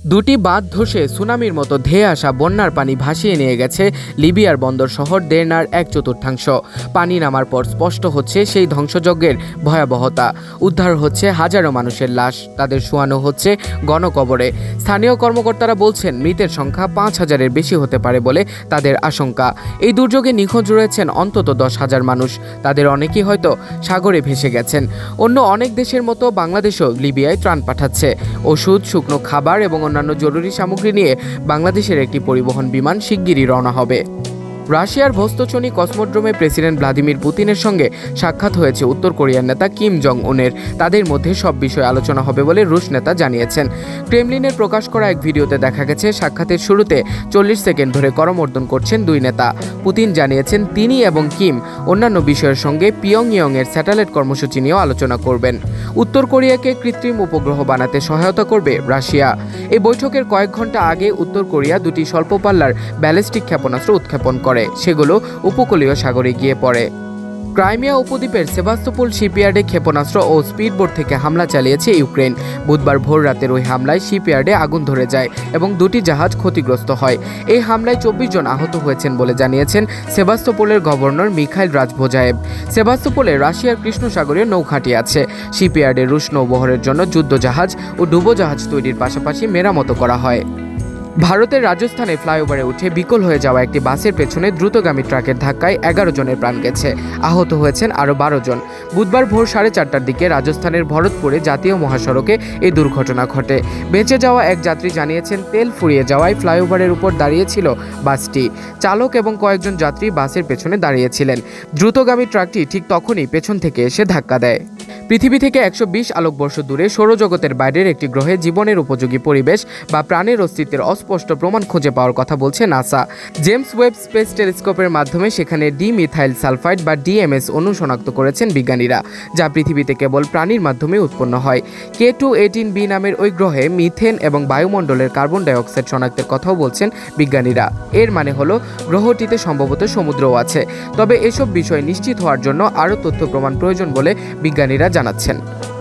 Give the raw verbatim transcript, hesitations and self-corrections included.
দুটি বাঁধ ধসে সুনামির মতো ধেয়ে আসা বন্যার পানি ভাসিয়ে নিয়ে গেছে লিবিয়ার বন্দর শহর দেরনার এক চতুর্থাংশ। পানি নামার পর স্পষ্ট হচ্ছে সেই ধ্বংসযজ্ঞের ভয়াবহতা। উদ্ধার হচ্ছে হাজারো মানুষের লাশ, তাদের শোয়ানো হচ্ছে গণকবরে। স্থানীয় কর্মকর্তারা বলছেন মৃতের সংখ্যা পাঁচ হাজারের বেশি হতে পারে বলে তাদের আশঙ্কা। এই দুর্যোগে নিখোঁজ রয়েছেন অন্তত দশ হাজার মানুষ, তাদের অনেকেই হয়তো সাগরে ভেসে গেছেন। অন্য অনেক দেশের মতো বাংলাদেশও লিবিয়ায় ত্রাণ পাঠাচ্ছে। ওষুধ, শুকনো খাবার এবং অন্যান্য জরুরি সামগ্রী নিয়ে বাংলাদেশের একটি পরিবহন বিমান শিগগিরই রওনা হবে। রাশিয়ার ভোস্তোচনি কসমোড্রোমে প্রেসিডেন্ট ভ্লাদিমির পুতিনের সঙ্গে সাক্ষাৎ হয়েছে উত্তর কোরিয়ার নেতা কিম জং উনের। তাদের মধ্যে সব বিষয়ে আলোচনা হবে বলে রুশ নেতা জানিয়েছেন। ক্রেমলিনের প্রকাশ করা এক ভিডিওতে দেখা গেছে সাক্ষাতের শুরুতে চল্লিশ সেকেন্ড ধরে করমর্দন করছেন দুই নেতা। পুতিন জানিয়েছেন তিনি এবং কিম অন্যান্য বিষয়ের সঙ্গে পিয়ংইয়ং এর স্যাটেলাইট কর্মসূচি নিয়েও আলোচনা করবেন। উত্তর কোরিয়াকে কৃত্রিম উপগ্রহ বানাতে সহায়তা করবে রাশিয়া। এই বৈঠকের কয়েক ঘন্টা আগে উত্তর কোরিয়া দুটি স্বল্প পাল্লার ব্যালিস্টিক ক্ষেপণাস্ত্র উৎক্ষেপণ করে, সেগুলো উপকূলীয় সাগরে গিয়ে পড়ে। ক্রাইমিয়া উপদ্বীপের সেভাস্তোপোল শিপইয়ার্ডে ক্ষেপণাস্ত্র ও স্পিডবোট থেকে হামলা চালিয়েছে ইউক্রেন। বুধবার ভোর রাতের ওই হামলায় শিপইয়ার্ডে আগুন ধরে যায় এবং দুটি জাহাজ ক্ষতিগ্রস্ত হয়। এই হামলায় চব্বিশ জন আহত হয়েছেন বলে জানিয়েছেন সেভাস্তোপোলের গভর্নর মিখাইল রাজভোজায়েভ। সেভাস্তোপোলে রাশিয়ার কৃষ্ণসাগরীয় নৌঘাঁটি আছে। শিপইয়ার্ডে রুশ নৌবহরের জন্য যুদ্ধজাহাজ ও ডুবোজাহাজ তৈরির পাশাপাশি মেরামত করা হয়। ভারতের রাজস্থানে ফ্লাইওভারে উঠে বিকল হয়ে যাওয়া একটি বাসের পেছনে দ্রুতগামী ট্রাকের ধাক্কায় এগারো জনের প্রাণ গেছে, আহত হয়েছেন আরও বারো জন। বুধবার ভোর সাড়ে চারটার দিকে রাজস্থানের ভরতপুরে জাতীয় মহাসড়কে এই দুর্ঘটনা ঘটে। বেঁচে যাওয়া এক যাত্রী জানিয়েছেন তেল ফুরিয়ে যাওয়ায় ফ্লাইওভারের উপর দাঁড়িয়েছিল বাসটি। চালক এবং কয়েকজন যাত্রী বাসের পেছনে দাঁড়িয়েছিলেন। দ্রুতগামী ট্রাকটি ঠিক তখনই পেছন থেকে এসে ধাক্কা দেয়। পৃথিবী থেকে একশো বিশ আলোকবর্ষ দূরে সৌরজগতের বাইরের একটি গ্রহে জীবনের উপযোগী পরিবেশ বা প্রাণের অস্তিত্বের অস্পষ্ট প্রমাণ খুঁজে পাওয়ার কথা বলছে নাসা। জেমস ওয়েব স্পেস টেলিস্কোপের মাধ্যমে সেখানে ডি মিথাইল সালফাইড বা ডিএমএস অণু শনাক্ত করেছেন বিজ্ঞানীরা, যা পৃথিবীতে কেবল প্রাণীর মাধ্যমে উৎপন্ন হয়। কে টু এইটিন বি নামের ওই গ্রহে মিথেন এবং বায়ুমণ্ডলের কার্বন ডাইঅক্সাইড শনাক্তের কথাও বলছেন বিজ্ঞানীরা। এর মানে হলো গ্রহটিতে সম্ভবত সমুদ্রও আছে। তবে এসব বিষয় নিশ্চিত হওয়ার জন্য আরও তথ্য প্রমাণ প্রয়োজন বলে বিজ্ঞানীরা জানাচ্ছেন।